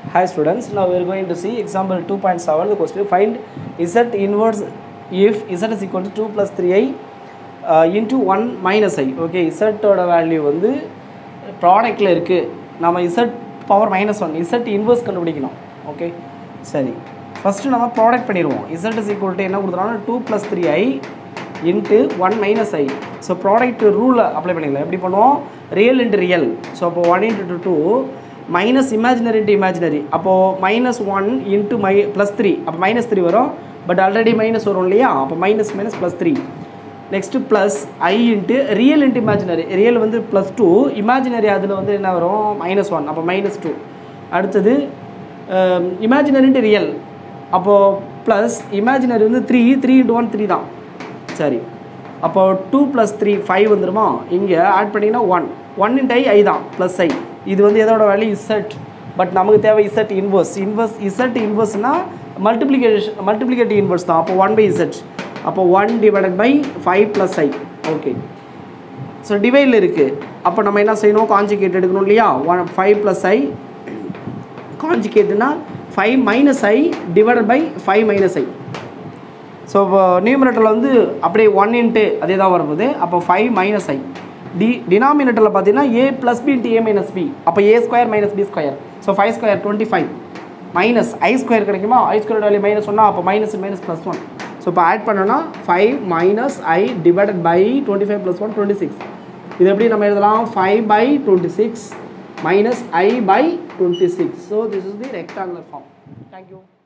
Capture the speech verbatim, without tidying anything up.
Hi students, now we are going to see example two point seven. The question: find z inverse if z is equal to two plus three i uh, into one minus I. Okay, z ஓட value வந்து ப்ராடக்ட்ல இருக்கு. நாம z power minus one z inverse கண்டுபிடிக்கணும். Okay, சரி, first நம்ம product பண்ணிடுவோம். z is equal to என்ன கொடுத்துருவாங்க, two plus three i into one minus i. So product ரூலை அப்ளை பண்ணிக்கலாம். எப்படி பண்ணுவோம், ரியல் இன்ட்டு ரியல். ஸோ அப்போ one into two minus imaginary into imaginary. அப்போது minus one into i plus three, அப்போ minus three வரும். பட் ஆல்ரெடி மைனஸ் வரும் இல்லையா, அப்போ minus minus plus three. Next plus i into real into imaginary. Real வந்து plus two, imaginary அதில் வந்து என்ன வரும், மைனஸ் ஒன், அப்போ மைனஸ் டூ. அடுத்தது இமேஜினரி இன்ட்டு ரியல், அப்போது ப்ளஸ் இமேஜினரி வந்து three, three into one three தான். சரி, அப்போது டூ ப்ளஸ் த்ரீ ஃபைவ் வந்துடுமா. இங்கே ஆட் பண்ணிங்கன்னா one, one into i i தான், ப்ளஸ் ஐ. இது வந்து எதோட வேல்யூ, இசட். பட் நமக்கு தேவை இசட் இன்வர்ஸ். இன்வர்ஸ் இசட் இன்வர்ஸ்னால் மல்டிப்ளிகேஷன் மல்டிப்ளிகேட்டிவ் இன்வர்ஸ் தான். அப்போ ஒன் பை இசட், அப்போ one divided by five plus i. Okay, so டிவைடில் இருக்குது. அப்போ நம்ம என்ன செய்யணும், கான்ஜுகேட் எடுக்கணும் இல்லையா. ஒன் ஃபைவ் ப்ளஸ் ஐ கான்ஜுகேட்னா five minus i divided by five minus i. So இப்போ நியூமரேட்டரில் வந்து அப்படியே ஒன் இன்ட்டு அதே தான் வரும்போது, அப்போ ஃபைவ் மைனஸ் ஐ. டி டினாமினேட்டரில் பார்த்தீங்கன்னா a plus b into a minus b, அப்போ a square minus b square. So five square twenty five minus i square கிடைக்குமா. ஐ ஸ்கொயர் வேல்யூ மைனஸ் ஒன்னா, அப்போ minus minus plus one. So இப்போ add பண்ணோன்னா five minus i divided by twenty five plus one twenty six. இது எப்படி நம்ம எழுதலாம், five by twenty six minus i by twenty six. So this is the rectangular form. Thank you.